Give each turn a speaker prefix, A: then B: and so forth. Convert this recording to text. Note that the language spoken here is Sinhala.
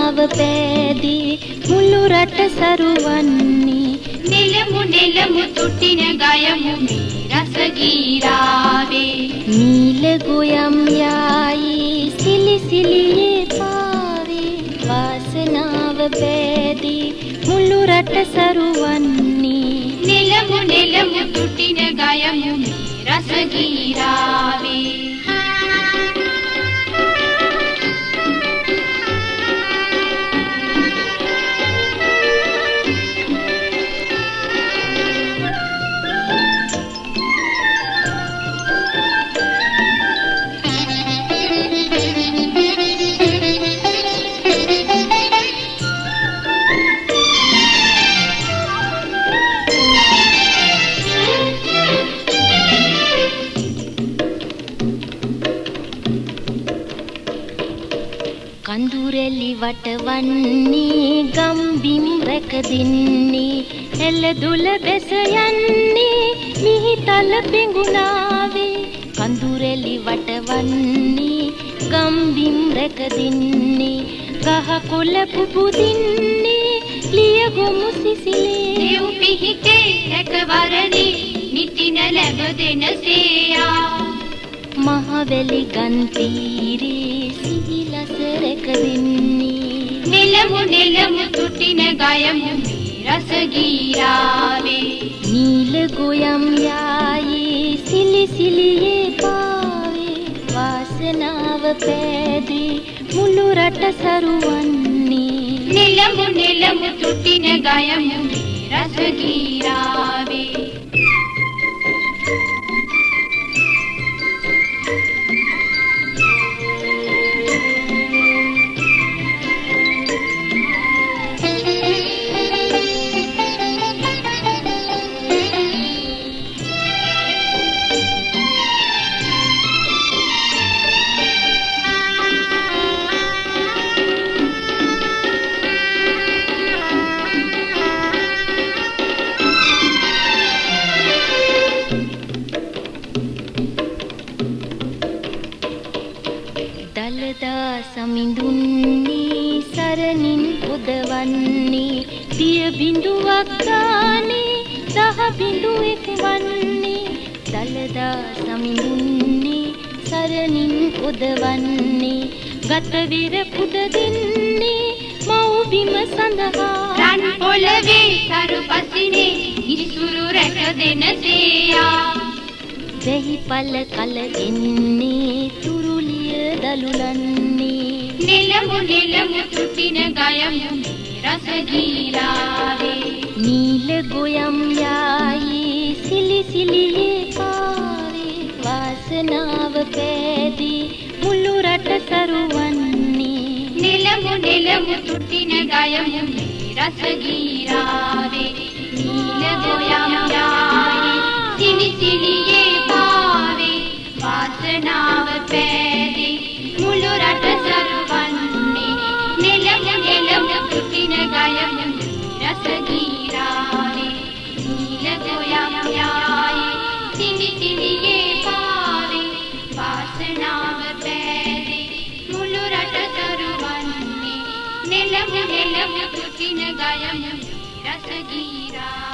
A: වාසනාව පෑදී මුළු රට සරුවන්නේ
B: නෙලමු නෙලමු තුටින ගයමු මේ රස ගීරාවේ
A: නීල ගොයම් යායි සිලි සිලියේ පාවේ වාසනාව පෑදී මුළු රට සරුවන්නේ
B: නෙලමු නෙලමු තුටින ගයමු මේ රස ගීරාවේ
A: කඳුරැලි වටවන්නේ ගම්බිම් රැක දෙන්නේ එළදුල බැස යන්නේ මිහිතල පෙඟුනාවේ කඳුරැලි වටවන්නේ ගම්බිම් රැක දෙන්නේ ගහ කොළ පුපුදින්නේ ලිය ගොමු සිසිලේ
B: දෙව් පිහිටේ රැකවරණේ නිතින ලැබ දෙනසේයා
A: මහවැලි ගන් තීරේ සිහිලස රැක දෙන්නේ
B: නෙලමු නෙලමු තුටින ගයමු මේ රස ගීරාවේ
A: නීල ගොයම් යායේ සිලි සිලියේ පාවේ වාසනාව පෑදී මුළු රට සරුවන්නේ
B: නෙලමු නෙලමු තුටින ගයමු මේ රස ගීරාවේ
A: දලදා සමිඳුන්නේ සරණින් උදවන්නේ දිය බිඳුවක් ගානේ දහ බිඳුවෙක් වන්නේ දලදා සමිඳුන්නේ සරණින් උදවන්නේ ගත විර පුද දෙන්නේ මව් බිම සඳහා
B: රන් පොළවේ සරුපසිනේ ඉසුරු රැක දෙනසේයා
A: වෙහි පල කල දෙන්නේ තුරුලිය දලුලන්නේ
B: නෙලමු නෙලමු තුටින ගයමු මේ රස ගීරාවේ
A: නීල ගොයම් යායි සිලි සිලියේ පාවේ වාසනාව පෑදී මුළු රට සරුවන්නේ
B: නෙලමු නෙලමු තුටින ගයමු මේ රස ගීරාවේ නීල ගොයම් යායි සිලි සිලියේ පාවේ වාසනාව පෑදී මුළු රට සරුවන්නේ නෙලමු නෙලමු තුටින ගයමු මේ රස ගීරාවේ නීල ගොයම් යායි සිලි සිලියේ පාවේ වාසනාව පෑදී මුළු රට සරුවන්නේ නෙලමු නෙලමු තුටින ගයමු මේ රස ගීරාවේ